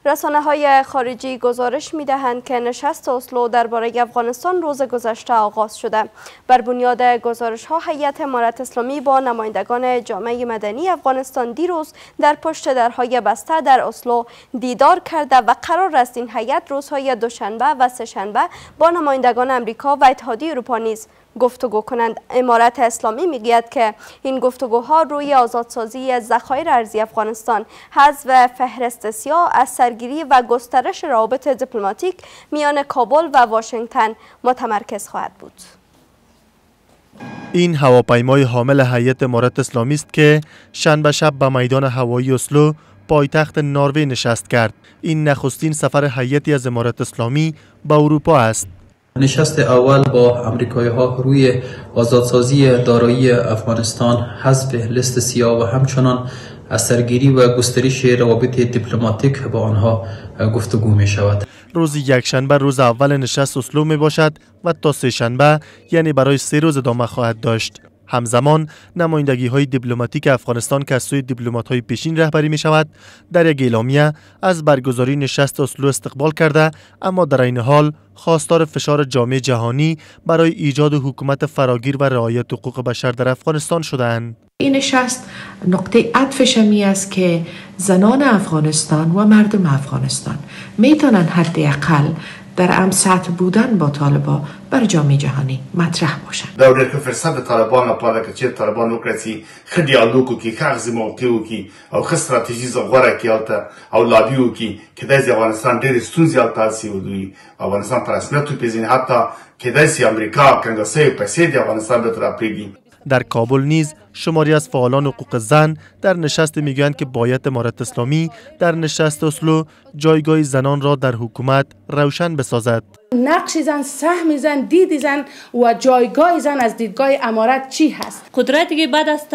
رسانه‌های خارجی گزارش می‌دهند که نشست اسلو درباره افغانستان روز گذشته آغاز شده. بر بنیاد گزارش‌ها هیئت امارت اسلامی با نمایندگان جامعه مدنی افغانستان دیروز در پشت درهای بسته در اسلو دیدار کرده و قرار است این هیئت روزهای دوشنبه و سه‌شنبه با نمایندگان امریکا و اتحادیه اروپا نیز گفتگو کنند. امارت اسلامی میگوید که این گفتگوها روی آزادسازی ذخایر ارزی افغانستان، حذف فهرست سیاه، از سرگیری و گسترش روابط دیپلماتیک میان کابل و واشنگتن متمرکز خواهد بود. این هواپیمای حامل هیئت امارت اسلامی است که شنبه شب به میدان هوایی اسلو پایتخت نروژ نشست کرد. این نخستین سفر هیئتی از امارت اسلامی به اروپا است. نشست اول با امریکایی‌ها روی آزادسازی دارایی افغانستان، حذف لیست سیاه و همچنان از سرگیری و گسترش روابط دیپلماتیک با آنها گفتگو می شود. روز یکشنبه روز اول نشست اسلو می باشد و تا سه شنبه یعنی برای 3 روز ادامه خواهد داشت. همزمان نمایندگی های دیپلماتیک افغانستان که از سوی دیپلمات های پیشین رهبری می شود در یک اعلامیه از برگزاری نشست اسلو استقبال کرده، اما در این حال خواستار فشار جامعه جهانی برای ایجاد حکومت فراگیر و رعایت حقوق بشر در افغانستان شده‌اند. این نشست نقطه عطفش می است که زنان افغانستان و مردم افغانستان می توانند حداقل در سطح بودن با طالبان بر جامعه جهانی مطرح باشند. دوري که فرصت طالبان لپاره که طالبان وکړي خ دیالوګ وکړي خ اغزي موقع وکړي او خ ستراتیژي زغوره کې او لابي وکړي چې د افغانستان ډېر ستونزې او تاسې ودوي افغانستان پر رسمیت پیژني حتی کې د امریکا کنګسې پیسې د افغانستان به طرف پیږي. در کابل نیز شماری از فعالان حقوق زن در نشست میگویند که باید امارت اسلامی در نشست اسلو جایگاه زنان را در حکومت روشن بسازد. نقش زن، سهم زن، دید زن و جایگاه زن از دیدگاه امارت چی هست؟ قدرتی که بعد از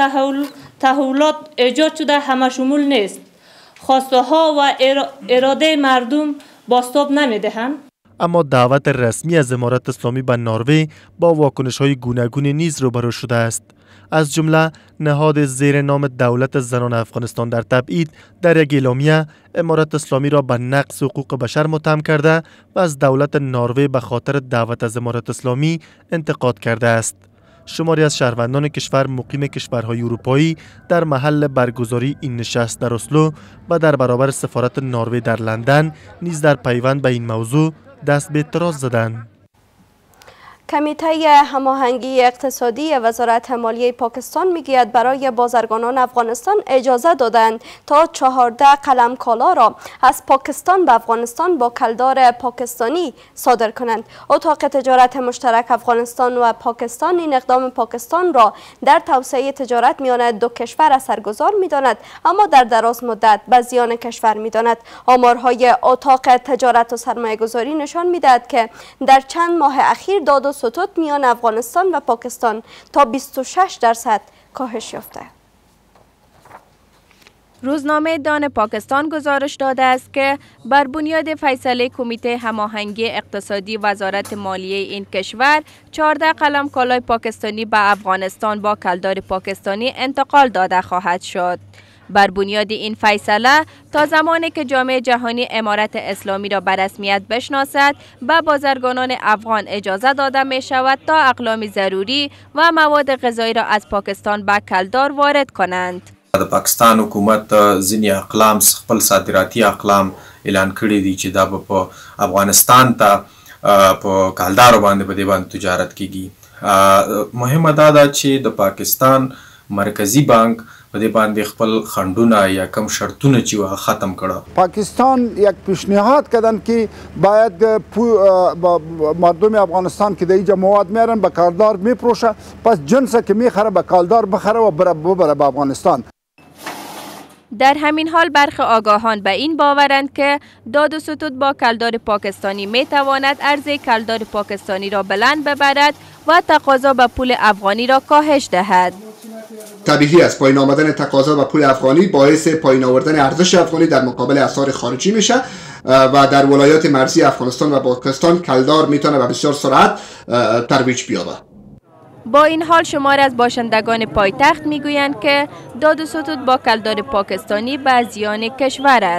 تحولات ایجاد شده همه شمول نیست. خواسته ها و اراده مردم بازتاب نمیدهند. اما دعوت رسمی از امارت اسلامی به نروژ با واکنش‌های گوناگون نیز روبرو شده است. از جمله نهاد زیر نام دولت زنان افغانستان در تبعید در یک اعلامیه امارت اسلامی را به نقض حقوق بشر متهم کرده و از دولت نروژ به خاطر دعوت از امارت اسلامی انتقاد کرده است. شماری از شهروندان کشور مقیم کشورهای اروپایی در محل برگزاری این نشست در اسلو و در برابر سفارت نروژ در لندن نیز در پیوند به این موضوع دست به اعتراض زدند. کمیته هماهنگی اقتصادی وزارت مالیه پاکستان میگوید برای بازرگانان افغانستان اجازه دادند تا 14 قلم کالا را از پاکستان به افغانستان با کلدار پاکستانی صادر کنند. اتاق تجارت مشترک افغانستان و پاکستان این اقدام پاکستان را در توسعه تجارت میان دو کشور اثرگذار میداند، اما در دراز مدت به زیان کشور میداند. آمارهای اتاق تجارت و سرمایه گذاری نشان میدهد که در چند ماه اخیر داد و ستود میان افغانستان و پاکستان تا 26% کاهش یافته. روزنامه دان پاکستان گزارش داده است که بر بنیاد فیصله کمیته هماهنگی اقتصادی وزارت مالیه این کشور 14 قلم کالای پاکستانی به افغانستان با کلدار پاکستانی انتقال داده خواهد شد. بر بنیاد این فیصله تا زمانی که جامعه جهانی امارت اسلامی را به رسمیت بشناسد به بازرگانان افغان اجازه داده می شود تا اقلام ضروری و مواد غذایی را از پاکستان به کلدار وارد کنند. د پاکستان حکومت ځینې اقلام خپل صادراتي اقلام اعلان کړي دي چې دا په افغانستان ته په کلدارو باندې په دې باندې تجارت کیږي. مهمه دا ده چې د پاکستان مرکزی بانک په دې باندې خپل خندونه یا کم شرطونه چې ختم کړه. پاکستان یک پیشنهاد کردن که باید مردم افغانستان که در اینجا مواد میارن به کالدار میفروشه، پس جنس که میخره به کالدار بخره و ببره به افغانستان. در همین حال برخی آگاهان به این باورند که داد و ستود با کلدار پاکستانی می تواند عرضه کلدار پاکستانی را بلند ببرد و تقاضا به پول افغانی را کاهش دهد. طبیعی است پایین آمدن تقاضا به پول افغانی باعث پایین آوردن ارزش افغانی در مقابل اسعار خارجی میشه و در ولایات مرزی افغانستان و پاکستان کلدار میتونه به بسیار سرعت ترویج بیابه. با این حال شمار از باشندگان پایتخت میگویند که داد و ستود با کلدار پاکستانی به زیان کشور است.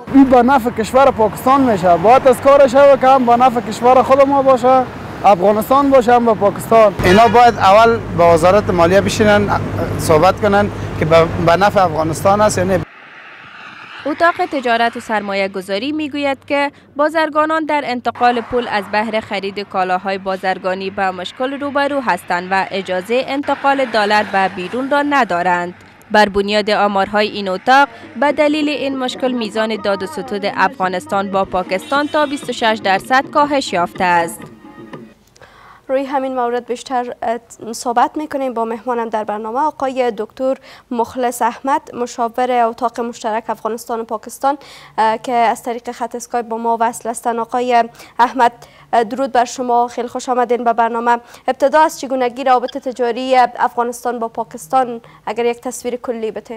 این به نفع کشور پاکستان میشه. باید از کارش شود که هم به نفع کشور خود ما باشه، افغانستان باشه، هم به پاکستان. اینا باید اول با وزارت مالیه بشینن صحبت کنن که به نفع افغانستان است یا نه. اتاق تجارت و سرمایه گذاری می گوید که بازرگانان در انتقال پول از بهر خرید کالاهای بازرگانی به مشکل روبرو هستند و اجازه انتقال دلار به بیرون را ندارند. بر بنیاد آمارهای این اتاق به دلیل این مشکل میزان داد و ستد افغانستان با پاکستان تا 26% کاهش یافته است. روی همین مورد بیشتر صحبت میکنیم با مهمانم در برنامه، آقای دکتر مخلص احمد، مشاور اتاق مشترک افغانستان و پاکستان که از طریق خط اسکایپ با ما وصل هستند. آقای احمد، درود بر شما، خیلی خوش آمدین به برنامه. ابتدا از چگونگی روابط تجاری افغانستان با پاکستان اگر یک تصویر کلی بتین.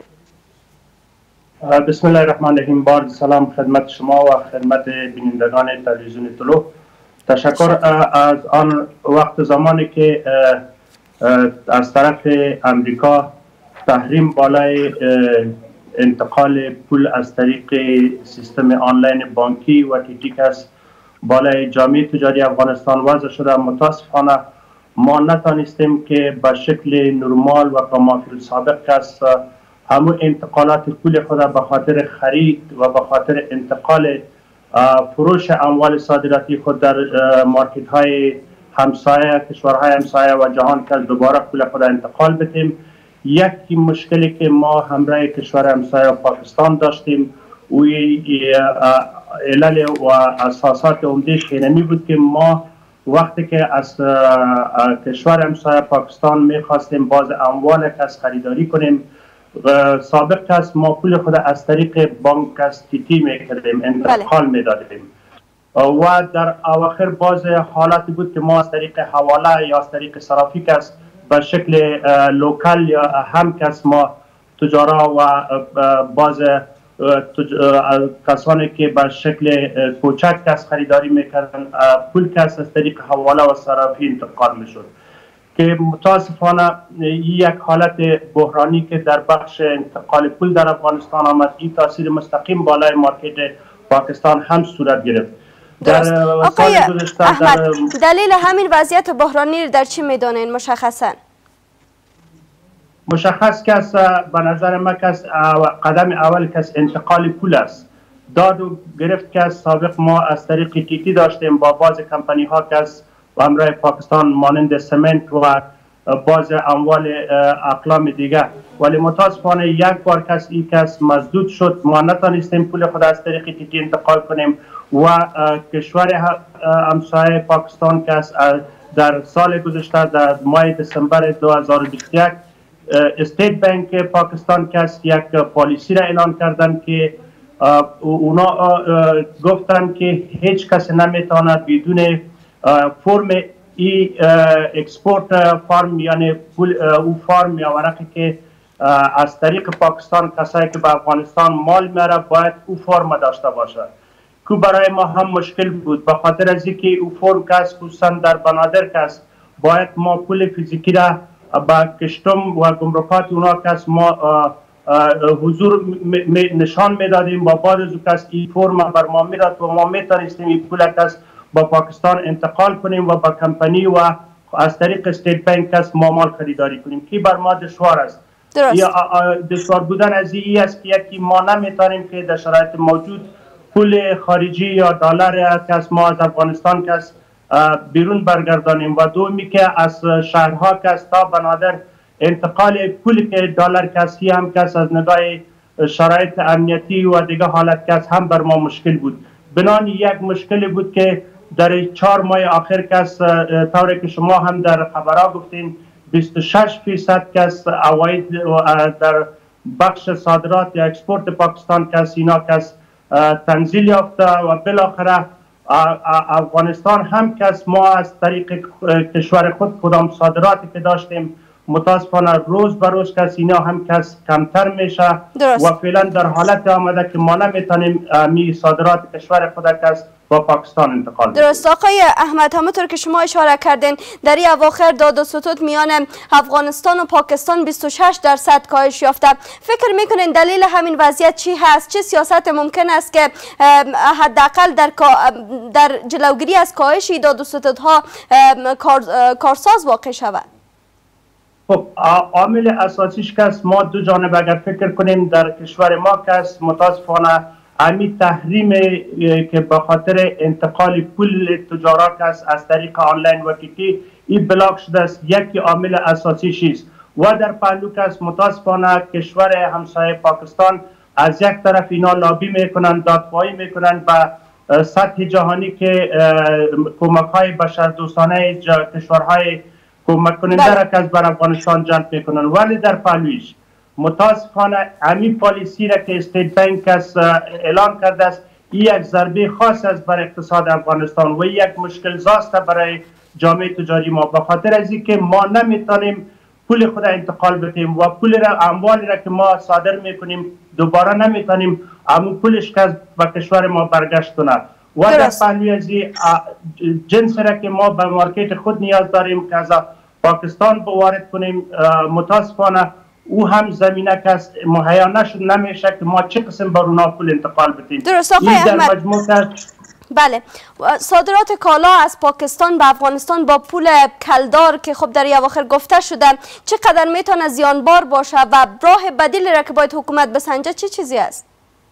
بسم الله الرحمن الرحیم. بار سلام خدمت شما و خدمت بینندگان تلویزیون طلوع. تشکر از آن وقت زمانی که از طرف امریکا تحریم بالای انتقال پول از طریق سیستم آنلاین بانکی و TTCS بالای جامعه تجاری افغانستان وضع شده، متاسفانه ما نتانستیم که به شکل نرمال و کمافیل سابق است همون انتقالات پول خود به خاطر خرید و به خاطر انتقال فروش اموال صادراتی خود در مارکت های همسایه، کشورهای همسایه و جهان که دوباره پول خود انتقال بتیم. یکی مشکلی که ما همراه کشور همسایه پاکستان داشتیم و علل و اساسات عمده‌اش اینمی بود که ما وقتی که از کشور همسایه پاکستان میخواستیم باز اموال کس خریداری کنیم، سابق است ما پول خود از طریق بانک از TT میکردیم، انتقال میدادیم و در اواخر باز حالتی بود که ما از طریق حواله یا از طریق صرافی کس به شکل لوکال یا هم کس ما تجارا و باز کسانی که به شکل کوچک کس خریداری میکردن پول کس از طریق حواله و صرافی انتقال میشد که متاسفانه یک حالت بحرانی که در بخش انتقال پول در افغانستان آمد، این تاثیر مستقیم بالای مارکت پاکستان هم صورت گرفت. آقای احمد، دلیل همین وضعیت بحرانی در چی میدانین مشخصا؟ مشخص که به نظر من که قدم اول که انتقال پول است. داد و گرفت که سابق ما از طریق TT داشتیم با بعض کمپانی ها که و همراه پاکستان مانند سمنت و باز اموال اقلام دیگه، ولی متاسفانه یک بار کس این کس مسدود شد، ما نتانستیم پول خود از طریق TT انتقال کنیم و کشور همسایه پاکستان که در سال گذشته در ماه دسامبر 2021 استیت بانک پاکستان که یک پالیسی را اعلان کردن که اونا گفتن که هیچ کس نمیتونه بدون فرم ای اکسپورت فارم، یعنی او فارم یا ورقی که از طریق پاکستان کسایی که به افغانستان مال میاره باید او فرم داشته باشه که برای ما هم مشکل بود به خاطر از اینکه او فرم کس خصوصا در بنادر کس باید ما پول فیزیکی را با کشتم و گمرکات اونا کس ما حضور نشان میدادیم و بعد از کس این فرم بر ما میداد و ما میتونستیم این پول کس با پاکستان انتقال کنیم و با کمپانی و از طریق استیت بانک کس ما مال خریداری کنیم که بر ما دشوار است. دشوار بودن از این است که یکی ما نمیتونیم که در شرایط موجود پول خارجی یا دلار کس ما از افغانستان کس بیرون برگردانیم و دومی که از شهرها کس تا بنادر انتقال پول که دلار کسی هم کس از نگاه شرایط امنیتی و دیگه حالت کس هم بر ما مشکل بود. بنان یک مشکلی بود که در 4 ماه آخر کس طوری که شما هم در خبرها گفتین 26% کس عواید در بخش صادرات یا اکسپورت پاکستان کس اینا کس تنزیل یافته و بالاخره افغانستان هم کس ما از طریق کشور خود کدام صادراتی که داشتیم متاسفانه روز به روز کس اینا هم کس کمتر میشه و فعلا در حالت آمده که ما نمیتونیم می صادرات کشور خود کس با پاکستان انتقال بده. درست آقای احمد، همونطور که شما اشاره کردین در این اواخر داد و ستود میان افغانستان و پاکستان 26% کاهش یافته. فکر میکنین دلیل همین وضعیت چی هست؟ چه سیاست ممکن است که حداقل در جلوگیری از کاهش داد و ستودها کارساز واقع شود؟ خب عامل اساسیش که است، ما دو جانب اگر فکر کنیم در کشور ما که است متاسفانه همین تحریم که به خاطر انتقال پول تجارت است از طریق آنلاین و کیکی این بلاک شده است، یکی عامل اساسیش است. و در پهلو که است متاسفانه کشور همسایه پاکستان از یک طرف اینا لابی میکنن، دادخواهی میکنن به سطح جهانی که کمک های بشردوستانه کشورهای کمک کننده را که از بر افغانستان جلب میکنن، ولی در پهلویش متاسفانه همین پالیسی را که استیت بانک اعلان کرده است این یک ضربه خاص است بر اقتصاد افغانستان و یک مشکل زاست برای جامعه تجاری ما، به خاطر از اینکه ما نمیتونیم پول خود انتقال بدیم و پول را اموالی را که ما صادر میکنیم دوباره نمیتونیم همون پولش که به کشور ما برگشت کنه. و در پهلوی از جنس را که ما به مارکت خود نیاز داریم که از پاکستان وارد کنیم، متاسفانه او هم زمینه که مهیا نمیشه که ما چه قسم بر اونا پول انتقال بدیم. درست آقای احمد. بله، صادرات کالا از پاکستان به افغانستان با پول کلدار که خب در این اواخر گفته شده چقدر میتونه زیانبار باشه و راه بدیلی را که باید حکومت بسنجه چه چیزی است؟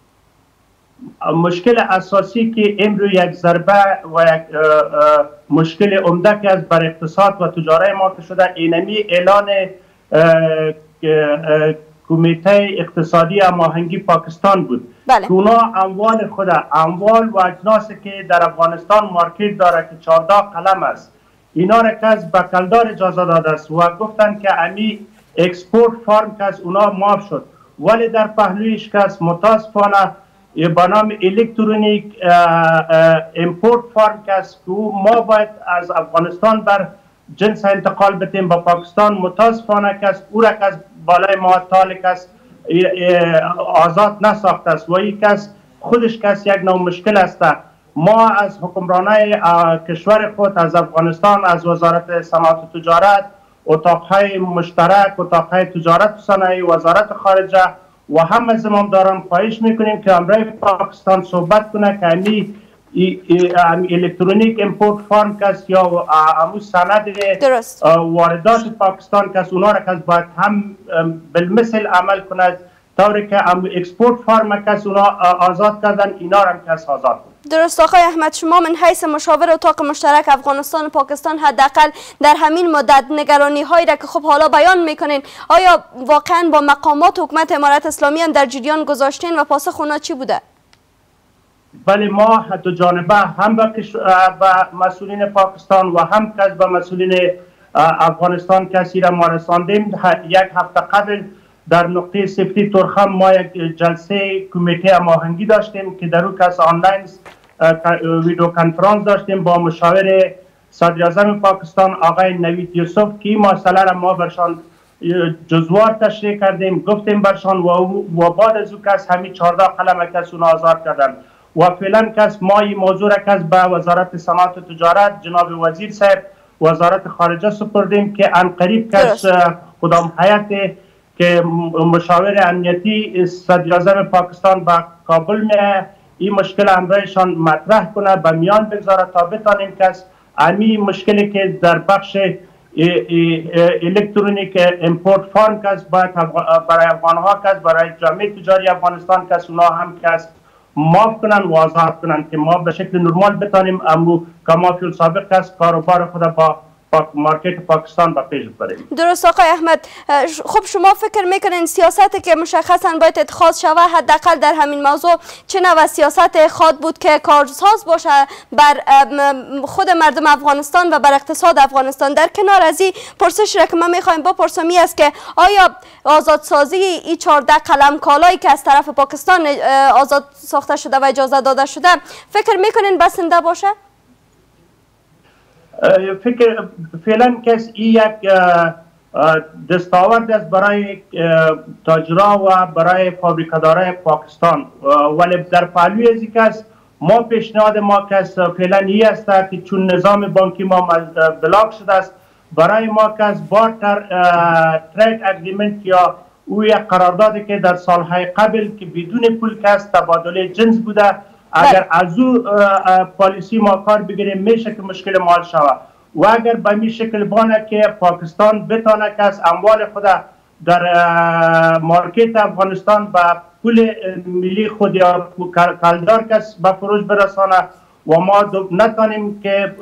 مشکل اساسی که امروز یک ضربه و یک مشکل عمده که از بر اقتصاد و تجاره ما که شده اینمی اعلان کمیته اقتصادی هماهنگی پاکستان بود. بله. اونا اموال خود، اموال و اجناسی که در افغانستان مارکت داره که 14 قلم است، اینا را که از بکلدار اجازه داده است و گفتن که امی اکسپورت فارم که از اونا معاف شد، ولی در پهلویش که از متاسفانه به نام الکترونیک امپورت فارم که از ما باید از افغانستان بر جنس انتقال بدیم با پاکستان، متاسفانه که از او را که از بالای ما تال که از آزاد نساخته است و این که خودش که یک نوع مشکل است. ما از حکمرانای کشور خود از افغانستان از وزارت صنعت و تجارت، اتاقهای مشترک، اتاقهای تجارت و صنایع، وزارت خارجه و همه زمامداران خواهش میکنیم که همراه پاکستان صحبت کنه که همی الکترونیک امپورت فارم کس یا همون سند واردات پاکستان کس اونا را کس باید هم بالمثل عمل کند طوری که هم اکسپورت فارم کس اونا آزاد کردن اینا را هم کس آزاد کند. درست آقای احمد، شما من حیث مشاور اتاق مشترک افغانستان و پاکستان حداقل در همین مدت نگرانی هایی را که خب حالا بیان میکنین آیا واقعا با مقامات حکومت امارت اسلامی هم در جریان گذاشتین و پاسخ اونا چی بوده؟ بله، ما دو جانبه هم به مسئولین پاکستان و هم به مسئولین افغانستان کسی را ما رساندیم. یک هفته قبل در نقطه سفتی ترخم ما یک جلسه کمیته هماهنگی داشتیم که در اون کس آنلاین ویدیو کنفرانس داشتیم با مشاور صدر اعظم پاکستان آقای نوید یوسف که این مسئله را ما برشان جزوار تشریح کردیم، گفتیم برشان و بعد از او کس همین 14 قلم کس اون آزاد کردن و فعلا کس ما این موضوع را کس به وزارت صنعت و تجارت جناب وزیر صاحب وزارت خارجه سپردیم که ان قریب کس کدام هیئت که مشاور امنیتی صدر اعظم پاکستان به کابل میه این مشکل همراهشان مطرح کنه به میان بگذاره تا بتانیم کس امی مشکلی که در بخش الکترونیک امپورت فارم کس باید برای افغانها کس برای جامعه تجاری افغانستان کس اونا هم کس معاف کنن و آزاد کنن که ما به شکل نرمال بتانیم امرو کمافیل سابق کس کاروبار خود با مارکت پاکستان با پیش ببریم. درست آقای احمد، خب شما فکر میکنین سیاستی که مشخصا باید اتخاذ شود حداقل در همین موضوع چه نوع سیاست خواهد بود که کارساز باشه بر خود مردم افغانستان و بر اقتصاد افغانستان؟ در کنار از این پرسش را که من میخوایم بپرسم این است که آیا آزادسازی این 14 قلم کالایی که از طرف پاکستان آزاد ساخته شده و اجازه داده شده فکر میکنین بسنده باشه؟ فکر فعلا کس این یک دستاورد است برای تاجرا و برای فابریکادارای پاکستان، ولی در پهلوی از کس ما پیشنهاد ما که فعلا این است که چون نظام بانکی ما بلاک شده است، برای ما که از بارتر ترید اگریمنت یا او یک قراردادی که در سالهای قبل که بدون پول کس تبادله جنس بوده، اگر از او پالیسی ما کار بگیریم میشه که مشکل ما حل شود. و اگر به این شکل بانه که پاکستان بتانه که از اموال خود در مارکت افغانستان به پول ملی خود یا کلدار کس به فروش برسانه و ما نتانیم که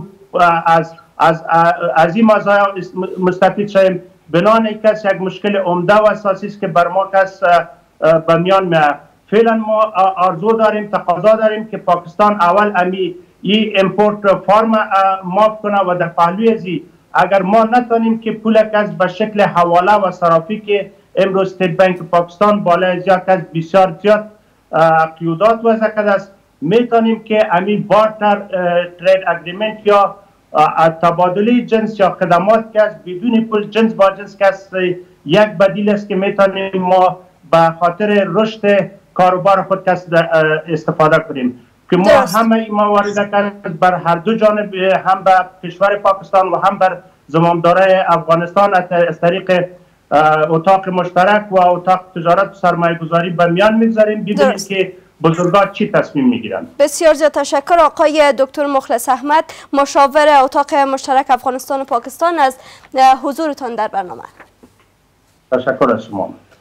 از این مزایا مستفید شویم، بنان کس یک مشکل عمده و اساسی است که بر ما کس به میان میاد. فعلا ما آرزو داریم، تقاضا داریم که پاکستان اول این امپورت فارم معاف کنه و در پهلوی ازی اگر ما نتانیم که پول کس به شکل حواله و صرافی که امروز استیت بانک پاکستان بالای زیاد کس بسیار زیاد قیودات وضع کرده است، میتونیم که امین بارتر ترید اگریمنت یا تبادله جنس یا خدمات که بدون پول جنس با جنس که یک بدیل است که میتونیم ما به خاطر رشد کاروبار خود استفاده کنیم که ما همه این موارد بر هر دو جانب، هم به کشور پاکستان و هم بر زمامدارای افغانستان از طریق اتاق مشترک و اتاق تجارت و سرمایه گذاری به میان میگذاریم، ببینیم که بزرگان چی تصمیم میگیرن. بسیار زیاد تشکر آقای دکتر مخلص احمد، مشاور اتاق مشترک افغانستان و پاکستان، از حضورتان در برنامه. تشکر از شما.